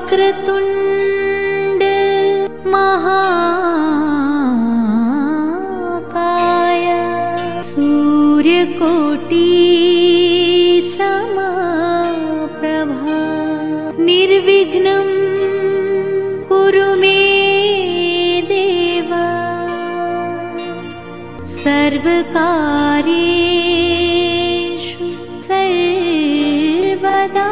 वक्रतुण्ड महाकाय सूर्यकोटि समप्रभा निर्विघ्नं कुरु मे देव सर्वकार्येषु सर्वदा।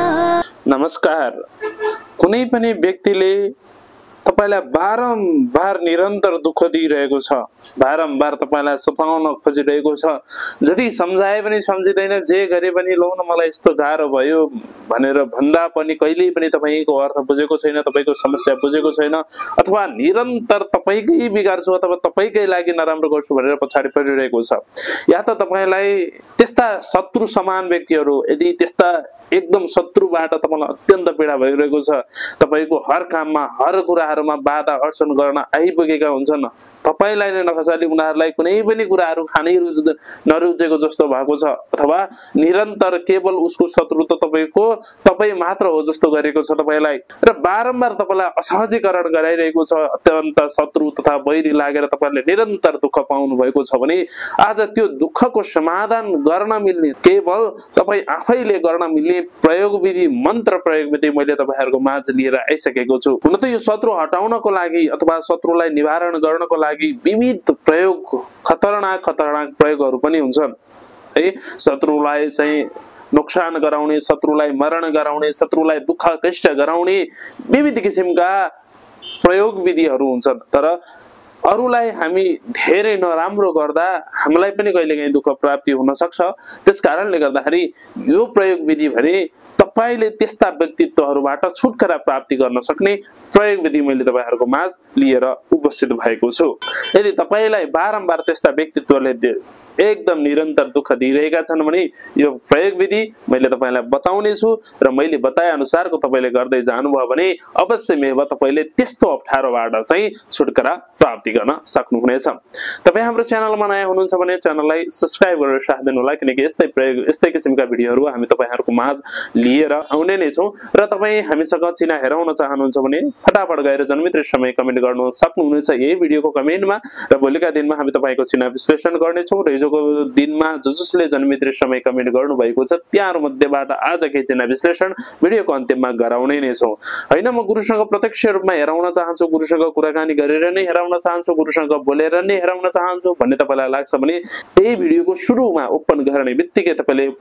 नमस्कार। कुनै पनि व्यक्तिले तपाईलाई बारम्बार निरन्तर दुःख दिइरहेको छ, बारम्बार तपाईलाई सताउन खोजिरहेको छ, जति सम्झाए पनि सम्झिदैन, जे गरे पनि लौ न मलाई यस्तो गाह्रो भयो भनेर भन्दा पनि कहिल्यै पनि तपाईको अर्थ बुझेको छैन, तपाईको समस्या बुझेको छैन, अथवा निरन्तर तपाईकै बिगार्छु अथवा तपाईकै लागि नराम्रो गर्छु भनेर पछाडी परिरहेको छ। या त तपाईलाई त्यस्ता शत्रु समान व्यक्तिहरू, यदि त्यस्ता एकदम शत्रुबाट तपाईलाई अत्यन्त पीडा भइरहेको छ, तपाईको हर काममा हर कुराहरुमा बाधा अर्चन गर्न आइपुगेका हुन्छन्, तपाईलाई नै नखसाली उनीहरुलाई कुनै पनि कुराहरु खानै नरुचेको जस्तो भएको छ, अथवा निरन्तर केवल उसको शत्रु त तपाई मात्र हो जस्तो गरेको छ तपाईलाई, र बारम्बार तपाईलाई असहजीकरण गराइरहेको छ, अत्यन्त शत्रु तथा वैरी लागेर तपाईले निरन्तर दुःख पाउनु भएको छ भने आज त्यो दुःखको समाधान गर्न मिल्ने, केवल तपाई आफैले गर्न मिल्ने प्रयोग विधि, मन्त्र प्रयोग विधि मैले तपाईहरुको माझ लिएर आइसकेको छु। हुन त यो शत्रु हटाउनको लागि अथवा शत्रुलाई निवारण गर्नको लागि विविध प्रयोग, खतरनाक प्रयोगहरु पनि हुन्छन् है। शत्रुलाई चाहिँ नोक्सान गराउने, शत्रुलाई मरण गराउने, शत्रुलाई दुःख कष्ट गराउने विविध किसिमका प्रयोग विधिहरु हुन्छन्, तर अरूलाई हामी धेरै नराम्रो गर्दा हामीलाई पनि कहिलेकाहीँ दुःख प्राप्ति हुन सक्छ। त्यसकारणले गर्दाखेरि यो प्रयोग विधि भने तपाईले त्यस्ता व्यक्तित्वहरुबाट छुटकारा प्राप्ति गर्न सक्ने प्रयोग विधि मैले तपाईहरुको माझ लिएर उपस्थित भएको छु। यदि तपाईलाई बारम्बार त्यस्ता व्यक्तित्वले एकदम निरन्तर दुःख दिइरहेका छन् भने यो प्रयोग विधि मैले तपाईलाई बताउने छु, र मैले बताए अनुसारको तपाईले गर्दै जानुभयो भने अवश्य मेव तपाईले त्यस्तो अप्ठ्यारोबाट चाहिँ छुटकारा प्राप्ति गर्न सक्नुहुनेछ। तपाई हाम्रो च्यानलमा नयाँ हुनुहुन्छ भने च्यानललाई सब्स्क्राइब गरेर साथ दिनु होला, किनकि यस्तै किसिमका भिडियोहरु हामी तपाईहरुको माझ लिएर आउने नै छौं। र तपाई हामीसँग चिना हेराउन चाहनुहुन्छ भने फटाफट गएर जन्ममिति समय कमेन्ट गर्नु सक्नुहुनेछ यही भिडियोको कमेन्टमा, र भोलिका दिनमा हामी तपाईको चिना विश्लेषण गर्ने छौं, र हिजोको दिनमा जसले जन्ममिति समय कमेन्ट गर्नु भएको छ त्यहाँहरु मध्येबाट आजकै चिना विश्लेषण भिडियोको अन्त्यमा गराउने नै छौं। हैन, म गुरुसँग प्रत्यक्ष रूपमा हेराउन चाहन्छु, गुरुसँग कुराकानी गरेर नै हेराउन चाहन्छु, गुरुसँग बोलेर नै हेराउन चाहन्छु भन्ने तपाईलाई लाग्छ भने यही भिडियोको सुरुमा ओपन गर्ने बित्तिकै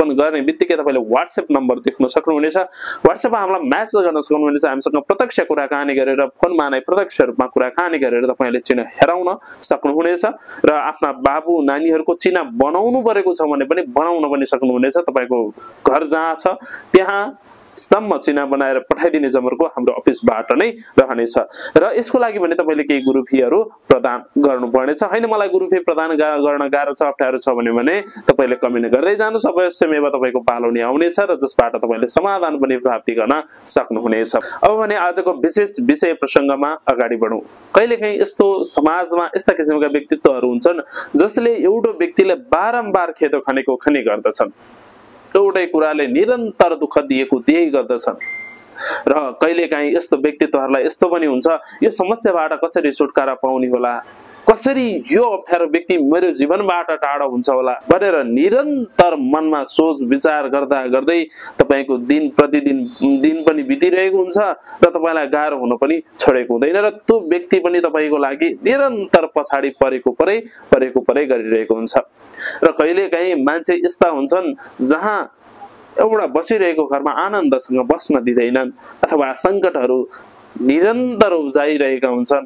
तपाईले WhatsApp नम्बर देख्न सक्नुहुनेछ। WhatsAppमा हामीलाई मेसेज गर्न सक्नुहुनेछ, हामीसँग प्रत्यक्ष कुराकानी गरेर फोनमा नै प्रत्यक्ष रूपमा कुराकानी गरेर तपाईले चिना हेराउन सक्नुहुनेछ, र आफ्ना बाबु नानीहरुको चिना बनाउनु परेको छ भने पनि बनाउन पनि सक्नुहुनेछ। तपाईको घर जहाँ छ त्यहाँ सम्म चिना बनाएर पठाइदिने जमर्को हाम्रो अफिसबाट नै रहनेछ, र यसको लागि भने तपाईले केही गुरु फीहरु प्रदान गर्नुपर्नेछ। हैन, मलाई गुरु फी प्रदान गर्न गाह्रो छ, अप्ठ्यारो छ भने तपाईले कमेन्ट गर्दै जानुस्, अवश्य मेवा तपाईको पालो नै आउनेछ, र जसबाट तपाईले समाधान पनि प्राप्ति गर्न सक्नुहुनेछ। अब भने आजको विशेष विषय प्रसंगमा अगाडि बढौं। कहिलेकाहीँ यस्तो समाजमा यस्ता किसिमका व्यक्तित्वहरु हुन्छन् जसले एउटा व्यक्तिले बारम्बार खेतो खनी गर्दछन्, एउटै कुराले निरन्तर दुःख दिएकै गर्दछन्, र कहिलेकाहीँ यस्तो व्यक्तित्वहरुलाई यस्तो पनि हुन्छ यो समस्याबाट कसरी छुटकारा पाउने होला, कसरी यो अप्ठ्यारो व्यक्ति मेरो जीवनबाट टाढा हुन्छ होला भनेर निरन्तर मनमा सोच विचार गर्दै तपाईको दिन प्रतिदिन दिन पनि बितिरहेको हुन्छ, र तपाईलाई गाह्रो हुन पनि छोडेको हुँदैन, र त्यो व्यक्ति पनि तपाईको लागि निरन्तर पछाडी परेको परै गरिरहेको हुन्छ। र कहिलेकाहीँ मान्छे यस्ता हुन्छन् जहाँ एउटा बसिरहेको घरमा आनन्दसँग बस्न दिदैनन्, अथवा संकटहरु निरन्तर उब्जाइरहेका हुन्छन्,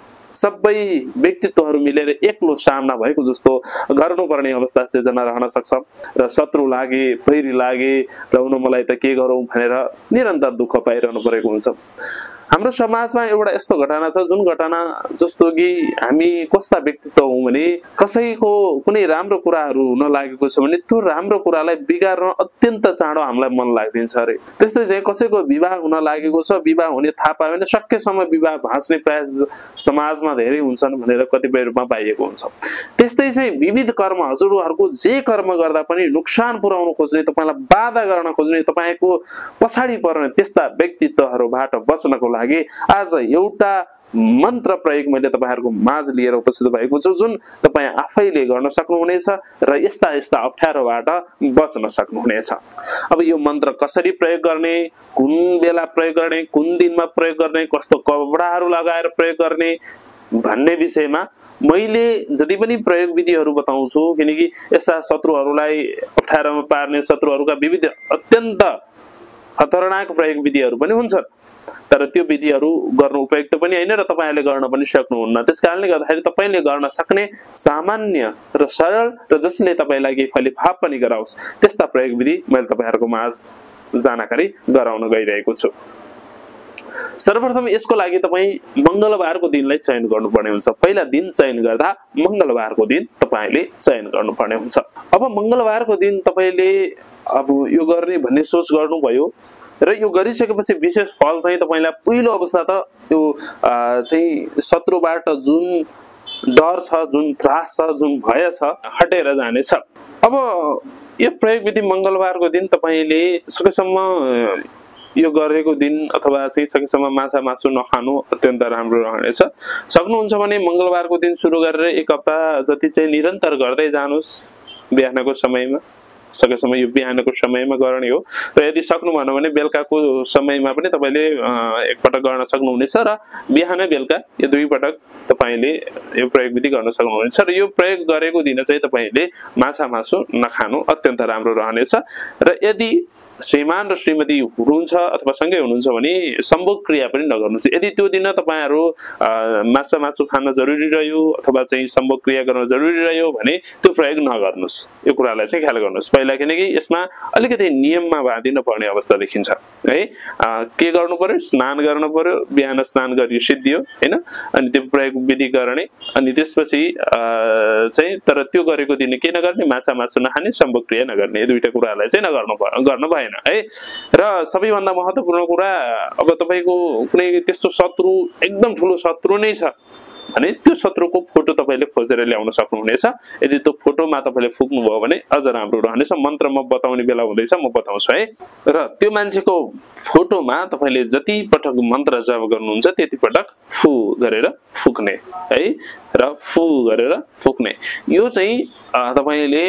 सबै व्यक्तित्वहरु मिलेर एक्लो सामना भएको जस्तो गर्नुपर्ने अवस्था सिर्जना रहन सक्छ, र शत्रु लागे वैरी लागे र मलाई त के गरौं भनेर निरन्तर दुःख पाइरहनु परेको हुन्छ। हाम्रो समाजमा एउटा यस्तो घटना छ जुन घटना जस्तो कि हामी कस्ता व्यक्तित्व हौं भने कसैको कुनै राम्रो कुराहरू हुन लागेको छ भने त्यो राम्रो कुरालाई बिगार्न अत्यन्त चाँडो हामीलाई मन लाग्दिन्छ अरे। त्यस्तै चाहिँ कसैको विवाह हुन लागेको छ, विवाह हुने थाहा पायो भने सकेसम्म विवाह भाँच्ने प्रयास समाजमा धेरै हुन्छन् भनेर कतिपय रूपमा पाइएको हुन्छ। त्यस्तै चाहिँ विविध कर्म हजुरहरूको जे कर्म गर्दा पनि नोक्सान पुर्याउन खोज्ने, तपाईलाई बाधा गर्न खोज्ने, तपाईको पछाडी पर्ने त्यस्ता व्यक्तित्वहरूबाट बच्नको लागि आज एउटा मन्त्र प्रयोग मैले तपाईहरुको माझ लिएर उपस्थित भएको छु जुन तपाई आफैले गर्न सक्नुहुनेछ र यस्ता यस्ता अप्ठ्यारोबाट बच्न सक्नुहुनेछ। अब यो मन्त्र कसरी प्रयोग गर्ने, कुन बेला प्रयोग गर्ने, कुन दिनमा प्रयोग गर्ने, कस्तो कपडाहरू लगाएर प्रयोग गर्ने भन्ने विषयमा मैले जति पनि प्रयोग विधिहरू बताउँछु, किनकि यस्ता शत्रुहरूलाई अप्ठ्यारोमा पार्ने शत्रुहरूका विविध अत्यन्त खतरनाक प्रयोग विधिहरू पनि हुन्छन्, तर त्यो विधिहरू गर्न उपयुक्त पनि हैन र तपाईहरुले गर्न पनि सक्नुहुन्न। त्यसकारणले गर्दाखेरि तपाईले गर्न सक्ने सामान्य र सरल र जसले तपाईलाई केही फलिफाप पनि गराओस् त्यस्ता प्रयोग विधि मैले तपाईहरुको माझ जानकारी गराउन गइरहेको छु। सर्वप्रथम यसको लागि तपाई मंगलबारको दिनलाई चयन गर्नुपर्ने हुन्छ। पहिला दिन चयन गर्दा मंगलबारको दिन तपाईले चयन गर्नुपर्ने हुन्छ। अब मंगलबारको दिन तपाईले अब यो गर्ने भन्ने सोच गर्नुभयो र यो गरिसकेपछि विशेष फल चाहिँ तपाईलाई पहिलो अवस्था त यो चाहिँ शत्रुबाट जुन डर छ, जुन त्रास छ, जुन भय छ हटेर जानेछ। अब यो प्रयोग विधि मंगलबारको दिन तपाईले सकेसम्म यो गरेको दिन अथवा चाहिँ सकेसम्म माछा मासु नखानु अत्यन्त राम्रो रहनेछ। सक्नुहुन्छ भने मंगलबारको दिन सुरु गरेर एक हप्ता जति चाहिँ निरन्तर गर्दै जानुस्। बिहानको समयमा सकेसम्म यो बिहानको समयमा गर्ने हो र यदि सक्नु भएन भने बेलुकाको समयमा पनि तपाईले एकपटक गर्न सक्नुहुनेछ र बिहान बेलुका यो दुई पटक तपाईले यो प्रयोग विधि गर्न सक्नुहुनेछ र यो प्रयोग गरेको दिन चाहिँ तपाईले माछा मासु नखानु अत्यन्त राम्रो रहनेछ। र यदि श्रीमान र श्रीमती हुनुहुन्छ अथवा सँगै हुनुहुन्छ भने सम्भोग क्रिया पनि नगर्नुस्। यदि त्यो दिन तपाईहरु माछा मासु खान जरुरी रह्यो अथवा चाहिँ सम्भोग क्रिया गर्न जरुरी रह्यो भने त्यो प्रयोग नगर्नुस्। यो कुरालाई चाहिँ ख्याल गर्नुस् पहिला, किनकि यसमा अलिकति नियममा बाँधिन पर्ने अवस्था देखिन्छ है। के गर्नु पर्यो, स्नान गर्नु पर्यो, बिहान स्नान गरियो सिद्धियो हैन, अनि त्यो प्रयोग विधि गर्ने, अनि त्यसपछि चाहिँ तर त्यो गरेको दिन के नगर्ने, माछा मासु नखाने, सम्भोग क्रिया नगर्ने, यो दुईटा कुरालाई चाहिँ गर्न भएन है। र सबैभन्दा महत्त्वपूर्ण कुरा, अब तपाईको कुनै त्यस्तो शत्रु एकदम ठूलो शत्रु नै छ भने त्यो शत्रुको फोटो तपाईले खोजेर ल्याउन सक्नुहुनेछ। यदि त्यो फोटोमा तपाईले फुक्नु भयो भने अझ राम्रो रहनेछ। मन्त्र म बताउने बेला हुँदैछ, म बताउँछु है। र त्यो मान्छेको फोटोमा तपाईले जति पटक मन्त्र जप गर्नुहुन्छ त्यति पटक फु गरेर फुक्ने है, र फु गरेर फुक्ने। यो चाहिँ तपाईले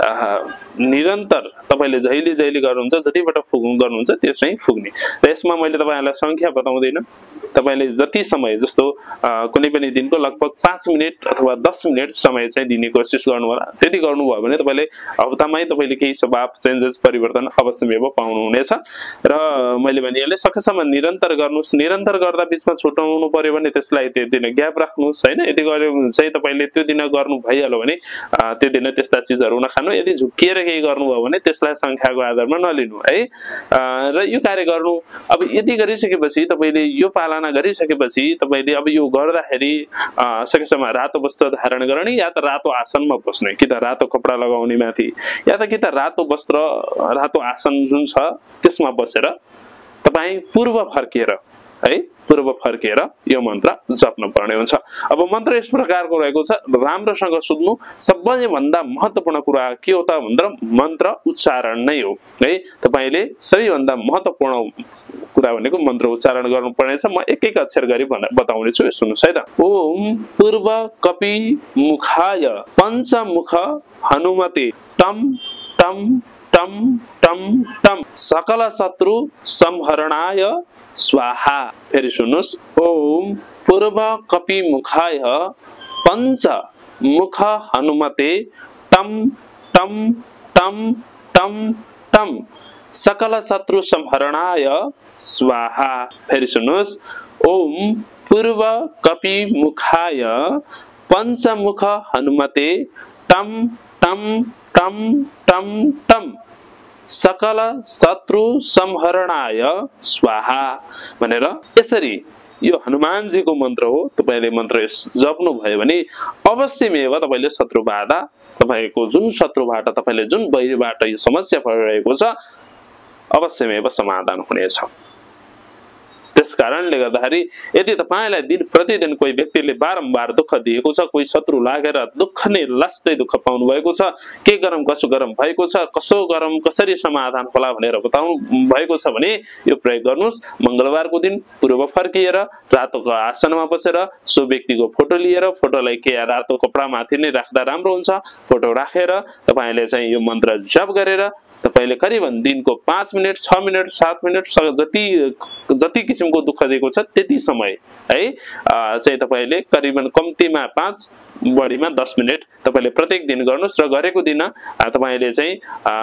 निरन्तर तपाईले जहिले जहिले गर्नुहुन्छ, जति पटक गर्नुहुन्छ त्यो चाहिँ फुक्ने। र यसमा मैले तपाईहरुलाई संख्या बताउँदैन, तपाईले जति समय जस्तो कुनै पनि दिनको लगभग 5 मिनेट अथवा 10 मिनेट समय चाहिँ दिने कोसिस गर्नु होला। त्यति गर्नुभयो भने तपाईले हप्तामै तपाईले केही स्वभाव चेन्जेस परिवर्तन अवश्य पाउनुहुनेछ। र मैले भनिहाले सकेसम्म निरन्तर गर्नुस्। निरन्तर गर्दा बीचमा छुटाउनु पर्यो भने त्यसलाई त्यो दिन ग्याप राख्नुस् हैन। यदि गर्यो भने चाहिँ तपाईले त्यो दिन गर्नु भइहाल्यो भने त्यो दिन त्यस्ता चीजहरु नखानु। यदि झुक्किएर केही गर्नुभयो भने त्यसलाई संख्याको आधारमा नलिनु है। र यो कार्य गर्नु अब यदि गरिसकेपछि तपाईले यो पालना गरिसकेपछि तपाईले अब यो गर्दाखेरि सकेसम्म रातो वस्त्र धारण गर्ने या त रातो आसनमा बस्ने, कि त रातो कपडा लगाउने माथि, या त कि त रातो वस्त्र रातो आसन जुन छ त्यसमा बसेर तपाई पूर्व फर्किएर है, पूर्व फर्किएर यो मन्त्र जप्न पर्ने हुन्छ। अब मन्त्र यस प्रकारको रहेको छ, राम्रोसँग सुन्नु। सबैभन्दा महत्त्वपूर्ण कुरा के हो त भन्दा मन्त्र उच्चारण नै हो है। तपाईले सबैभन्दा महत्त्वपूर्ण कुरा भनेको मन्त्र उच्चारण गर्नुपर्ने छ। म एक एक अक्षर गरी बताउने छु, सुन्नुस् है त। ओम पूर्व कपि मुखाय पञ्चमुख हनुमते टम टम टम टम टम सकल शत्रु संहरणाय स्वाहा। फेरि सुन्नुस्, ओम पूर्व कपि मुखाय पञ्चमुख हनुमते टम टम टम टम टम सकल शत्रु संहरणाय स्वाहा। फेरि सुन्नुस्, ओम पूर्व कपि मुखाय पञ्चमुख हनुमते टम टम टम टम टम सकल शत्रु संहरणाय स्वाहा भनेर यसरी यो हनुमानजीको मन्त्र हो। तपाईले मन्त्र जप्नु भयो भने अवश्यमेव तपाईले शत्रु बाधा, तपाईको जुन शत्रुबाट, तपाईले जुन वैरीबाट यो समस्या परिरहेको छ अवश्यमेव समाधान हुनेछ। त्यसकारणले गर्दाखेरि यदि तपाईलाई दिन प्रतिदिन कोही व्यक्तिले बारम्बार दुःख दिएको छ, कोही शत्रु लागेर दुःख नै लास्टै दुःख पाउनु भएको छ, के गरम कसो गरम भएको छ, कसो गरम कसरी समाधान होला भनेर बताउनु भएको छ भने यो प्रयोग गर्नुस्। मंगलबारको दिन पूर्व फर्किएर रातोको आसनमा बसेर सो व्यक्तिको फोटो लिएर, फोटोलाई के रातो कपडा माथि नै राख्दा राम्रो हुन्छ। फोटो राखेर तपाईले चाहिँ यो मन्त्र जप गरेर तपाईले करिबन दिनको 5 मिनेट, 6 मिनेट, 7 मिनेट जति किसिमको दुःख दिएको छ त्यति समय है चाहिँ तपाईले करिबन कम्तीमा 5 बढीमा 10 मिनेट तपाईले प्रत्येक दिन गर्नुस्। र गरेको दिन तपाईले चाहिँ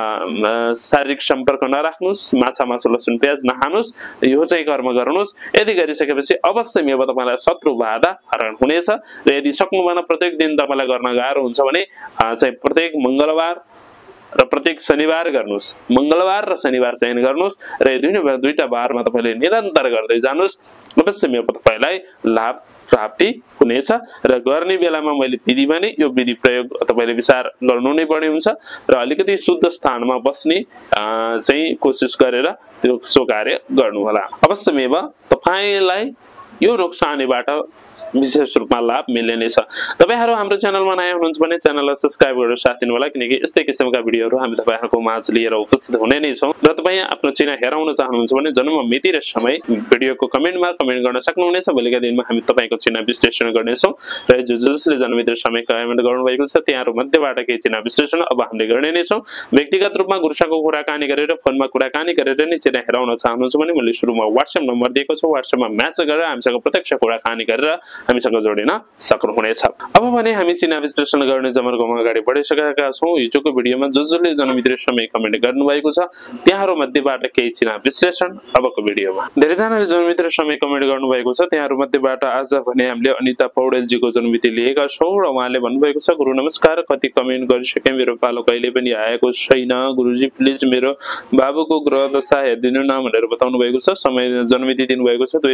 शारीरिक सम्पर्क नराख्नुस्, माछा मासु लसुन प्याज नखानुस्, यो चाहिँ कर्म गर्नुस्। यदि गरिसकेपछि अवश्यमेव तपाईलाई शत्रु बाधा हरण हुनेछ। र यदि सक्नु भएन प्रत्येक दिन तपाईलाई गर्न गाह्रो हुन्छ भने चाहिँ प्रत्येक मंगलबार र प्रत्येक शनिबार गर्नुस्। मंगलबार र शनिबार चयन गर्नुस् र दुईटा बारमा तपाईले निरन्तर गर्दै जानुस्। अवश्यमेव तपाईलाई लाभ प्राप्ति हुनेछ। र गर्ने बेलामा मैले विधि भने यो विधि प्रयोग तपाईले विचार गर्नु नै पर्ने हुन्छ र अलिकति शुद्ध स्थानमा बस्ने चाहिँ कोसिस गरेर त्यो सो कार्य गर्नु होला। अवश्यमेव तपाईलाई यो नोक्सानीबाट विशेष रूपमा लाभ मिल्ने नै छ। तपाईहरु हाम्रो च्यानलमा नयाँ हुनुहुन्छ भने च्यानललाई सब्स्क्राइब गरेर साथ दिनु होला, किनकि यस्तै किसिमका भिडियोहरु हामी तपाईहरुको माझ लिएर उपस्थित हुने नै छौं। र तपाई आफ्नो चिना हेराउन चाहनुहुन्छ भने जन्म मिति र समय भिडियोको कमेन्टमा कमेन्ट गर्न सक्नुहुनेछ। भोलिका दिनमा हामी तपाईको चिना विश्लेषण गर्ने छौं र जसले जन्म मिति र समय कमेन्ट गर्नु भएको छ त्यहाँहरु मध्येबाट केही चिना विश्लेषण अब हामीले गर्ने नै छौं। व्यक्तिगत रूपमा गुरुसाको कुराकानी गरेर फोनमा कुराकानी गरेर नै चिना हेराउन चाहनुहुन्छ भने मैले सुरुमा WhatsApp नम्बर दिएको छु, WhatsApp मा मेसेज गरेर हामीसँग प्रत्यक्ष कुराकानी गरेर हामीसँग जोडिन सक्नुहुनेछ। अब भने हामी चिना विश्लेषण गर्ने जमर्कोमा अगाडि बढिसकेका छौं। हिजोको भिडियोमा जसले जन्ममिति समय कमेन्ट गर्नु भएको छ त्यहाँहरु मध्येबाट केही चिना विश्लेषण अबको भिडियोमा। धेरै जनाले जन्ममिति समय कमेन्ट गर्नु भएको छ, त्यहाँहरु मध्येबाट आज भने हामीले अनिता पौडेल जीको जन्ममिति लिएका छौं र उहाँले भन्नु भएको छ गुरु नमस्कार, कति कमेन्ट गरिसके मेरो पालो कहिले पनि आएको छैन, गुरुजी प्लिज मेरो बाबुको ग्रह दशा हेर्दिनु न भनेर बताउनु भएको छ। समय जन्ममिति दिनु भएको छ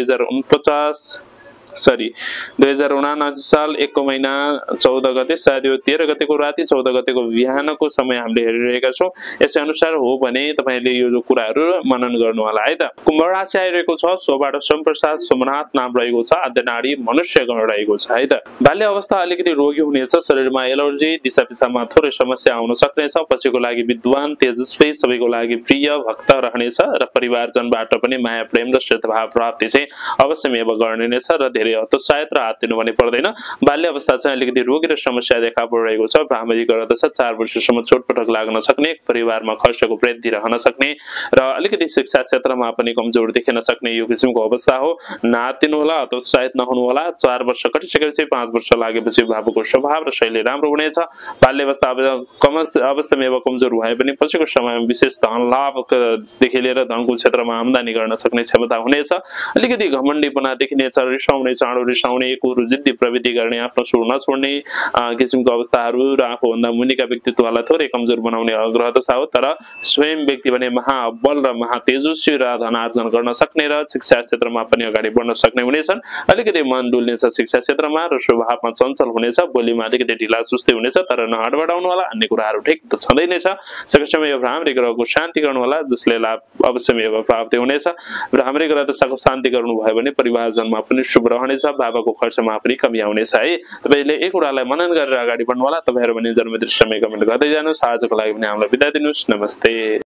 2049 साल 1 को महिना 14 गते, सायद यो 13 गतेको राति 14 गतेको बिहानको समय हामीले हेरिरहेका छौं। यसै अनुसार हो भने तपाईले यो कुराहरु मनन गर्नु होला है त। कुम्भ राशि आइरहेको छ, सोबाट सोमप्रसाद सोमनाथ नाम रहेको छ, आद्य नाडी मनुष्य गण रहेको छ है त। बाल्य अवस्था अलिकति रोगी हुनेछ, शरीरमा एलर्जी, दिशापिसामा थोरै समस्या आउन सक्नेछ, पछिको लागि विद्वान तेजस्वी, सबैको लागि प्रिय भक्त रहनेछ र परिवारजनबाट पनि माया प्रेम र श्रद्धा प्राप्ति चाहिँ अवश्यमेव गर्ने नै छ र धेरै हतोत्साहित र हात दिनु पनि पर्दैन। बाल्य अवस्था चाहिँ अलिकति रोगी र समस्या देखा परिरहेको छ। भ्रामरी गर्दछ, 4 वर्षसम्म चोटपटक लाग्न सक्ने, परिवारमा खर्चको वृद्धि रहन सक्ने र अलिकति शिक्षा क्षेत्रमा पनि कमजोर देखिन सक्ने यो किसिमको अवस्था हो। नातिनु होला, हतोत्साहित नहुनु होला। 4 वर्ष कटिसकेपछि 5 वर्ष लागेपछि बाबुको स्वभाव र शैली राम्रो हुनेछ। बाल्य अवस्था अवश्यमेव कमजोर भए पनि पछिको समयमा विशेष धन लाभदेखि लिएर धनको क्षेत्रमा आम्दानी गर्न सक्ने क्षमता हुनेछ। अलिकति घमण्डीपना देखिनेछ, रिसाउने, चाँडो रिसाउने, कुरो जिद्दी प्रवृत्ति गर्ने, आफ्नो सुर नछोड्ने किसिमको अवस्थाहरू र आफूभन्दा मुनिका व्यक्तित्वलाई थोरै कमजोर बनाउने ग्रह दशा हो। तर स्वयं व्यक्ति भने महाबल र महातेजस्वी र धन आर्जन गर्न सक्ने र शिक्षा क्षेत्रमा पनि अगाडि बढ्न सक्ने हुनेछन्। अलिकति मन डुल्नेछ शिक्षा क्षेत्रमा र स्वभावमा चञ्चल हुनेछ, बोलीमा अलिकति ढिला सुस्ती हुनेछ, तर नहडबडाउनु होला। अन्य कुराहरू ठिक त छँदै नै छ। सकेसम्म यो भ्रामरी ग्रहको शान्ति गर्नु होला, जसले लाभ अवश्यमेव प्राप्ति हुनेछ। भ्रामरी ग्रह दशाको शान्ति गर्नुभयो भने परिवारजनमा पनि शुभ रहनेछ, बाबाको खर्चमा पनि कमी आउनेछ है। तपाईले एक कुरालाई मनन गरेर अगाडि बढ्नु होला। तपाईहरु पनि जन्मदिन समय कमेन्ट गर्दै जानुस्। आजको लागि पनि हामीलाई बिदा दिनुस्। नमस्ते।